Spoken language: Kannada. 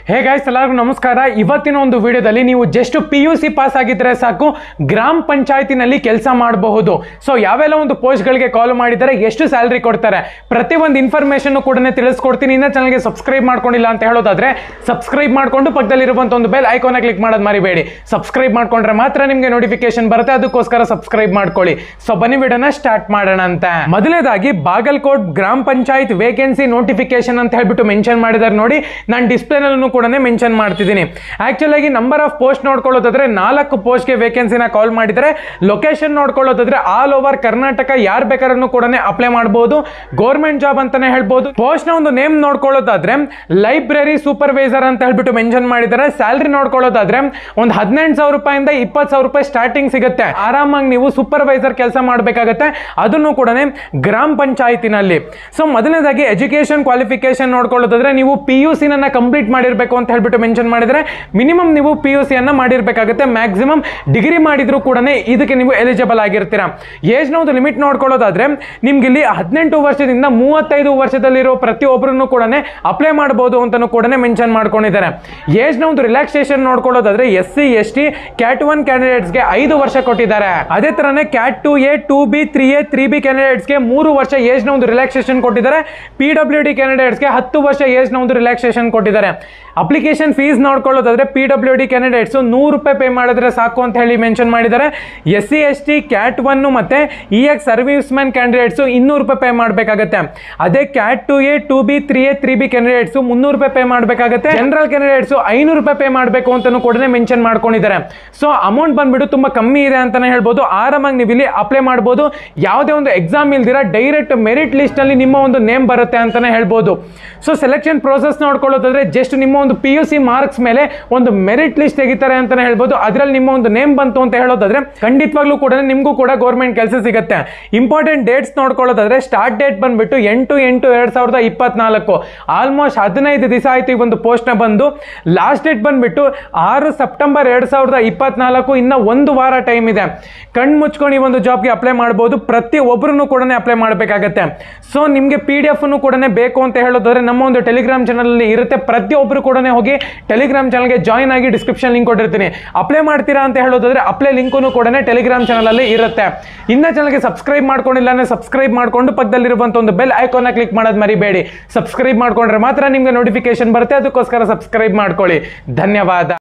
ಹೇ ಗೈಸ್, ಎಲ್ಲರಿಗೂ ನಮಸ್ಕಾರ. ಇವತ್ತಿನ ಒಂದು ವಿಡಿಯೋದಲ್ಲಿ ನೀವು ಜಸ್ಟ್ PUC ಪಾಸ್ ಆಗಿದ್ರೆ ಸಾಕು ಗ್ರಾಮ ಪಂಚಾಯತಿನಲ್ಲಿ ಕೆಲಸ ಮಾಡಬಹುದು. ಸೊ ಯಾವೆಲ್ಲ ಒಂದು ಪೋಸ್ಟ್ಗಳಿಗೆ ಕಾಲ್ ಮಾಡಿದರೆ ಎಷ್ಟು ಸ್ಯಾಲರಿ ಕೊಡ್ತಾರೆ ಪ್ರತಿ ಒಂದು ಇನ್ಫಾರ್ಮೇಶನ್ ಕೂಡ ತಿಳಿಸ್ಕೊಡ್ತೀನಿ. ಇನ್ನ ಚಾನಲ್ಗೆ ಸಬ್ಸ್ಕ್ರೈಬ್ ಮಾಡ್ಕೊಂಡಿಲ್ಲ ಅಂತ ಹೇಳೋದಾದ್ರೆ ಸಬ್ಸ್ಕ್ರೈಬ್ ಮಾಡ್ಕೊಂಡು ಪಕ್ಕದಲ್ಲಿರುವಂತ ಒಂದು ಬೆಲ್ ಐಕಾನ್ ಕ್ಲಿಕ್ ಮಾಡೋದು ಮರಿಬೇಡಿ. ಸಬ್ಸ್ಕ್ರೈಬ್ ಮಾಡ್ಕೊಂಡ್ರೆ ಮಾತ್ರ ನಿಮಗೆ ನೋಟಿಫಿಕೇಶನ್ ಬರುತ್ತೆ, ಅದಕ್ಕೋಸ್ಕರ ಸಬ್ಸ್ಕ್ರೈಬ್ ಮಾಡ್ಕೊಳ್ಳಿ. ಸೊ ಬನ್ನಿ ವಿಡಿಯೋನ ಸ್ಟಾರ್ಟ್ ಮಾಡೋಣ ಅಂತ. ಮೊದಲನೇದಾಗಿ ಬಾಗಲಕೋಟ್ ಗ್ರಾಮ ಪಂಚಾಯತ್ ವೇಕೆನ್ಸಿ ನೋಟಿಫಿಕೇಶನ್ ಅಂತ ಹೇಳ್ಬಿಟ್ಟು ಮೆನ್ಷನ್ ಮಾಡಿದ್ದಾರೆ ನೋಡಿ. ನಾನು ಡಿಸ್ಪ್ಲೇ ನಲ್ಲೂ ಕೂಡ ಮೆನ್ಷನ್ ಮಾಡ್ತಿದ್ದೀನಿ. ಆಕ್ಚುಲ್ ಆಗಿ ನಂಬರ್ ಆಫ್ ಪೋಸ್ಟ್ ನೋಡ್ಕೊಳ್ಳೋದಾದ್ರೆ 4 ಪೋಸ್ಟ್ಗೆ ವೇಕೆನ್ಸಿನ ಕಾಲ್ ಮಾಡಿದರೆ, ಲೊಕೇಶನ್ ನೋಡ್ಕೊಳ್ಳೋದಾದ್ರೆ ಆಲ್ ಓವರ್ ಕರ್ನಾಟಕ ಯಾರು ಬೇಕಾದ್ರೂ ಕೂಡ ಅಪ್ಲೈ ಮಾಡಬಹುದು. ಗೌರ್ಮೆಂಟ್ ಜಾಬ್ ಅಂತಾನೆ ಹೇಳ್ಬೋದು. ಪೋಸ್ಟ್ ನ ಒಂದು ನೇಮ್ ನೋಡ್ಕೊಳ್ಳೋದಾದ್ರೆ ಲೈಬ್ರರಿ ಸೂಪರ್ವೈಸರ್ ಅಂತ ಹೇಳ್ಬಿಟ್ಟು ಮೆನ್ಷನ್ ಮಾಡಿದ್ದಾರೆ. ಸ್ಯಾಲರಿ ನೋಡ್ಕೊಳ್ಳೋದಾದ್ರೆ ಒಂದು 18,000 ರೂಪಾಯಿಂದ 20,000 ರೂಪಾಯಿ ಸ್ಟಾರ್ಟಿಂಗ್ ಸಿಗುತ್ತೆ. ಆರಾಮಾಗಿ ನೀವು ಸೂಪರ್ವೈಸರ್ ಕೆಲಸ ಮಾಡಬೇಕಾಗತ್ತೆ, ಅದನ್ನು ಕೂಡ ಗ್ರಾಮ ಪಂಚಾಯತಿನಲ್ಲಿ. ಸೊ ಮೊದಲನೇದಾಗಿ ಎಜುಕೇಶನ್ ಕ್ವಾಲಿಫಿಕೇಶನ್ ನೋಡ್ಕೊಳ್ಳೋದಾದ್ರೆ ನೀವು PUC ನನ್ನ ಕಂಪ್ಲೀಟ್ ಮಾಡಿರ್ಬೇಕು ಅಂತ ಹೇಳ್ಬಿಟ್ಟು ಮೆನ್ಷನ್ ಮಾಡಿದ್ರೆ, ಮಿನಿಮಮ್ ನೀವು PUC ಅನ್ನ ಮಾಡಿರ್ಬೇಕಾಗುತ್ತೆ. ಮ್ಯಾಕ್ಸಿಮಮ್ ಡಿಗ್ರಿ ಮಾಡಿದ್ರು ಕೂಡ ಇದಕ್ಕೆ ನೀವು ಎಲಿಜಿಬಲ್ ಆಗಿರ್ತೀರಾ. ಏಜ್ ನ ಒಂದು ಲಿಮಿಟ್ ನೋಡ್ಕೊಳ್ಳೋದಾದ್ರೆ ನಿಮ್ಗೆ ಇಲ್ಲಿ 18 ವರ್ಷದಿಂದ 35 ವರ್ಷದಲ್ಲಿರೋ ಪ್ರತಿಯೊಬ್ಬರನ್ನು ಕೂಡ ಅಪ್ಲೈ ಮಾಡಬಹುದು ಅಂತಾನು ಕೂಡ ಮೆನ್ಷನ್ ಮಾಡ್ಕೊಂಡಿದ್ದಾರೆ. ಏಜ್ ನ ಒಂದು ರಿಲ್ಯಾಕ್ಸೇಷನ್ ನೋಡ್ಕೊಳ್ಳೋದಾದ್ರೆ SC ST ಕ್ಯಾಟ್ 1 ಕ್ಯಾಂಡಿಡೇಟ್ಸ್ಗೆ 5 ವರ್ಷ ಕೊಟ್ಟಿದ್ದಾರೆ. ಅದೇ ತರನೇ cat 2A 2B 3A 3B ಕ್ಯಾಂಡಿಡೇಟ್ಸ್ಗೆ 3 ವರ್ಷ ಏಜ್ ನ ಒಂದು ರಿಲ್ಯಾಕ್ಸೇಷನ್ ಕೊಟ್ಟಿದ್ದಾರೆ. PWD ಕ್ಯಾಂಡಿಡೇಟ್ಸ್ಗೆ 10 ವರ್ಷ ಏಜ್ ನ ಒಂದು ರಿಲ್ಯಾಕ್ಸೇಷನ್ ಕೊಟ್ಟಿದ್ದಾರೆ. ಅಪ್ಲಿಕೇಶನ್ ಫೀಸ್ ನೋಡ್ಕೊಳ್ಳೋದಾದ್ರೆ PWD ಕ್ಯಾಂಡಿಡೇಟ್ಸ್ 100 ರೂಪಾಯಿ ಪೇ ಮಾಡಿದ್ರೆ ಸಾಕು ಅಂತ ಹೇಳಿ ಮೆನ್ಷನ್ ಮಾಡಿದ್ದಾರೆ. SC ST ಕ್ಯಾಟ್ 1 ಮತ್ತೆ EX ಸರ್ವಿಸ್ ಮ್ಯಾನ್ ಕ್ಯಾಂಡಿಡೇಟ್ಸ್ 200 ರೂಪಾಯಿ ಪೇ ಮಾಡಬೇಕಾಗುತ್ತೆ. ಅದೇ cat 2A 2B 3A 3B candidates 300 ರೂಪಾಯಿ ಪೇ ಮಾಡಬೇಕಾಗುತ್ತೆ. ಜನರಲ್ ಕ್ಯಾಂಡಿಡೇಟ್ಸ್ 500 ರೂಪಾಯಿ ಪೇ ಮಾಡಬೇಕು ಅಂತಾನು ಕೂಡ ಮೆನ್ಷನ್ ಮಾಡ್ಕೊಂಡಿದ್ದಾರೆ. ಸೊ ಅಮೌಂಟ್ ಬಂದ್ಬಿಟ್ಟು ತುಂಬಾ ಕಮ್ಮಿ ಇದೆ ಅಂತಾನೆ ಹೇಳ್ಬೋದು. ಆರಾಮಾಗಿ ನೀವು ಇಲ್ಲಿ ಅಪ್ಲೈ ಮಾಡಬಹುದು. ಯಾವುದೇ ಒಂದು ಎಕ್ಸಾಮ್ ಇಲ್ದಿರ ಡೈರೆಕ್ಟ್ ಮೆರಿಟ್ ಲಿಸ್ಟ್ ಅಲ್ಲಿ ನಿಮ್ಮ ಒಂದು ನೇಮ್ ಬರುತ್ತೆ ಅಂತಾನೆ ಹೇಳ್ಬೋದು. ಸೊ ಸೆಲೆಕ್ಷನ್ ಪ್ರೋಸೆಸ್ ನೋಡ್ಕೊಳ್ಳೋದಾದ್ರೆ ಜಸ್ಟ್ ನಿಮ್ಮ ಒಂದು PUC ಮಾರ್ಕ್ಸ್ ಮೇಲೆ ಒಂದು ಮೆರಿಟ್ ಲಿಸ್ಟ್ ತೆಗಿತಾರೆ ಅಂತಾನೆ ಹೇಳ್ಬೋದು. ಅದರಲ್ಲಿ ನಿಮ್ಮ ಒಂದು ನೇಮ್ ಬಂತು ಅಂತ ಹೇಳೋದಾದ್ರೆ ಖಂಡಿತವಾಗ್ಲೂ ಕೂಡ ನಿಮಗೂ ಕೂಡ ಗೌರ್ಮೆಂಟ್ ಕೆಲಸ ಸಿಗುತ್ತೆ. ಇಂಪಾರ್ಟೆಂಟ್ ಡೇಟ್ಸ್ ನೋಡ್ಕೊಳ್ಳೋದಾದ್ರೆ ಸ್ಟಾರ್ಟ್ ಡೇಟ್ ಬಂದ್ಬಿಟ್ಟು 8/8/2024. ಆಲ್ಮೋಸ್ಟ್ 15 ದಿವಸ ಆಯ್ತು ಈ ಒಂದು ಪೋಸ್ಟ್ ನ ಬಂದು. ಲಾಸ್ಟ್ ಡೇಟ್ ಬಂದ್ಬಿಟ್ಟು 6 ಸೆಪ್ಟೆಂಬರ್ 2024. ಇನ್ನ 1 ವಾರ ಟೈಮ್ ಇದೆ. ಕಣ್ಣು ಮುಚ್ಕೊಂಡು ಈ ಒಂದು ಜಾಬ್ಗೆ ಅಪ್ಲೈ ಮಾಡಬಹುದು. ಪ್ರತಿ ಒಬ್ಬರನ್ನು ಕೂಡ ಅಪ್ಲೈ ಮಾಡಬೇಕಾಗತ್ತೆ. ಸೊ ನಿಮಗೆ PDF ಕೂಡ ಬೇಕು ಅಂತ ಹೇಳೋದಾದ್ರೆ ನಮ್ಮ ಒಂದು ಟೆಲಿಗ್ರಾಮ್ ಚಾನಲ್ ಅಲ್ಲಿ ಇರುತ್ತೆ. ಪ್ರತಿಯೊಬ್ಬರು ಕೂಡ ಹೋಗಿ ಟೆಲಿಗ್ರಾಮ್ ಚಾನಲ್ಗೆ ಜಾಯಿನ್ ಆಗಿ ಡಿಸ್ಕ್ರಿಪ್ಷನ್ ಲಿಂಕ್ ಕೊಟ್ಟಿರ್ತೀನಿ. ಅಪ್ಲೈ ಮಾಡ್ತೀರಾ ಅಂತ ಹೇಳೋದಾದ್ರೆ ಅಪ್ಲೈ ಲಿಂಕ್ ಕೂಡ ಟೆಲಿಗ್ರಾಮ್ ಚಾನಲ್ ಅಲ್ಲಿ ಇರುತ್ತೆ. ಇನ್ನ ಚಾನಲ್ಗೆ ಸಬ್ಸ್ಕ್ರೈಬ್ ಮಾಡ್ಕೊಂಡಿಲ್ಲ ಅಂದ್ರೆ ಸಬ್ಸ್ಕ್ರೈಬ್ ಮಾಡ್ಕೊಂಡು ಪಕ್ಕದಲ್ಲಿರುವಂತ ಒಂದು ಬೆಲ್ ಐಕಾನ್ ಕ್ಲಿಕ್ ಮಾಡೋದು ಮರಿಬೇಡಿ. ಸಬ್ಸ್ಕ್ರೈಬ್ ಮಾಡ್ಕೊಂಡ್ರೆ ಮಾತ್ರ ನಿಮ್ಗೆ ನೋಟಿಫಿಕೇಶನ್ ಬರುತ್ತೆ, ಅದಕ್ಕೋಸ್ಕರ ಸಬ್ಸ್ಕ್ರೈಬ್ ಮಾಡ್ಕೊಳ್ಳಿ. ಧನ್ಯವಾದ.